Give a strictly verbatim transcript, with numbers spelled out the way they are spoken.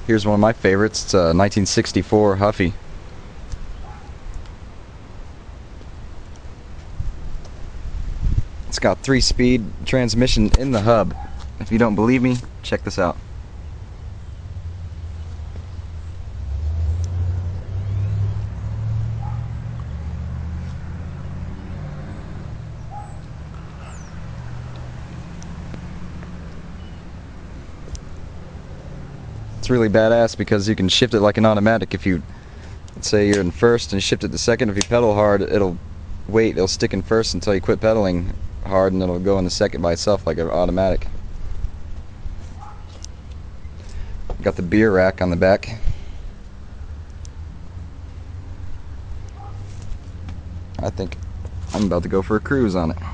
Here's one of my favorites. It's a nineteen sixty-four Huffy. It's got three-speed transmission in the hub. If you don't believe me, check this out. It's really badass because you can shift it like an automatic. If you, let's say you're in first and shift it to second, if you pedal hard, it'll wait, it'll stick in first until you quit pedaling hard, and it'll go in the second by itself like an automatic. Got the beer rack on the back. I think I'm about to go for a cruise on it.